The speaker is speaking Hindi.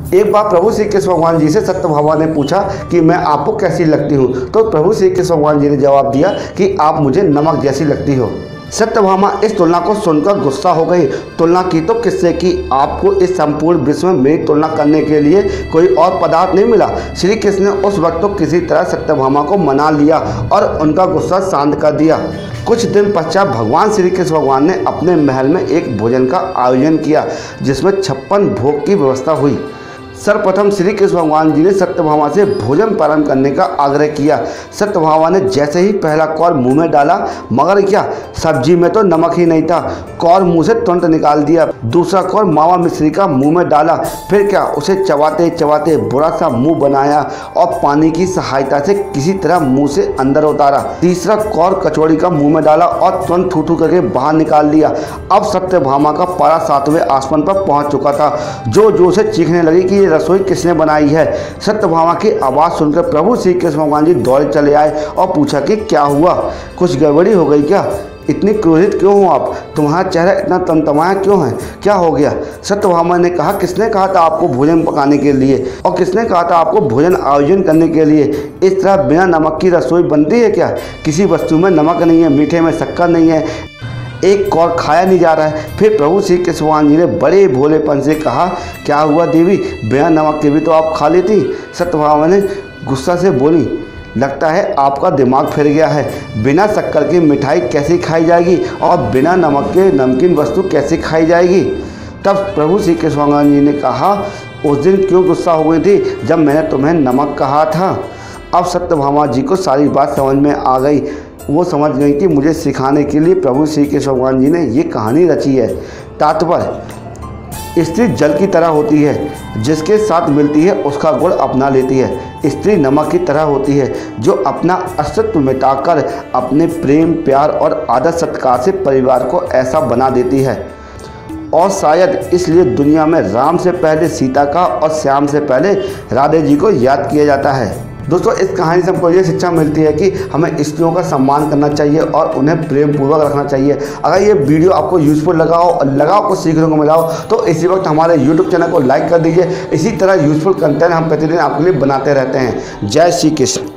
एक बार प्रभु श्री कृष्ण भगवान जी से सत्यभामा ने पूछा कि मैं आपको कैसी लगती हूँ, तो प्रभु श्री कृष्ण भगवान जी ने जवाब दिया कि आप मुझे नमक जैसी लगती हो। सत्यभामा इस तुलना को सुनकर गुस्सा हो गई। तुलना की तो किससे की, आपको इस संपूर्ण विश्व में मेरी तुलना करने के लिए कोई और पदार्थ नहीं मिला। श्री कृष्ण ने उस वक्त तो किसी तरह सत्यभामा को मना लिया और उनका गुस्सा शांत कर दिया। कुछ दिन पश्चात भगवान श्री कृष्ण भगवान ने अपने महल में एक भोजन का आयोजन किया जिसमें 56 भोग की व्यवस्था हुई। सर्वप्रथम श्री कृष्ण भगवान जी ने सत्यभामा से भोजन प्रारंभ करने का आग्रह किया। सत्यभामा ने जैसे ही पहला कौर मुंह में डाला, मगर क्या सब्जी में तो नमक ही नहीं था। कौर मुंह से तुरंत निकाल दिया। दूसरा कौर मावा मिश्री का मुंह में डाला, फिर क्या उसे चबाते चबाते बुरा सा मुंह बनाया और पानी की सहायता से किसी तरह मुंह से अंदर उतारा। तीसरा कौर कचौड़ी का मुंह में डाला और तुरंत थू थू करके बाहर निकाल दिया। अब सत्यभामा का पारा 7वें आसमान पर पहुंच चुका था। जो जोर से चीखने लगी कि रसोई किसने बनाई है। सत्यभामा की आवाज़ सुनकर प्रभु श्री कृष्ण भगवान जी दौड़े चले आए और पूछा कि क्या हुआ, कुछ गड़बड़ी हो गई क्या? इतनी क्रोधित क्यों हो आप? तुम्हारा चेहरा इतना तमतमाया क्यों है? क्या हो गया? सत्यभामा ने कहा, किसने कहा था आपको भोजन पकाने के लिए, और किसने कहा था आपको भोजन आयोजन करने के लिए? इस तरह बिना नमक की रसोई बनती है क्या? किसी वस्तु में नमक नहीं है, मीठे में शक्कर नहीं है, एक कौर खाया नहीं जा रहा है। फिर प्रभु श्री कृष्ण भगवान जी ने बड़े भोलेपन से कहा, क्या हुआ देवी, बिना नमक के भी तो आप खा लेती। सत्यभामा ने गुस्सा से बोली, लगता है आपका दिमाग फिर गया है। बिना शक्कर की मिठाई कैसे खाई जाएगी और बिना नमक के नमकीन वस्तु कैसे खाई जाएगी? तब प्रभु श्री कृष्ण भगवान जी ने कहा, उस दिन क्यों गुस्सा हो गई थी जब मैंने तुम्हें नमक कहा था? अब सत्यभामा जी को सारी बात समझ में आ गई। वो समझ गई कि मुझे सिखाने के लिए प्रभु श्री कृष्ण भगवान जी ने ये कहानी रची है। तात्पर्य, स्त्री जल की तरह होती है, जिसके साथ मिलती है उसका गुण अपना लेती है। स्त्री नमक की तरह होती है, जो अपना अस्तित्व मिटाकर अपने प्रेम प्यार और आदर सत्कार से परिवार को ऐसा बना देती है। और शायद इसलिए दुनिया में राम से पहले सीता का और श्याम से पहले राधे जी को याद किया जाता है। दोस्तों, इस कहानी से हमको ये शिक्षा मिलती है कि हमें स्त्रियों का सम्मान करना चाहिए और उन्हें प्रेम पूर्वक रखना चाहिए। अगर ये वीडियो आपको यूज़फुल लगा हो और कुछ सीखने को मिला हो तो इसी वक्त हमारे यूट्यूब चैनल को लाइक कर दीजिए। इसी तरह यूज़फुल कंटेंट हम प्रतिदिन आपके लिए बनाते रहते हैं। जय श्री कृष्ण।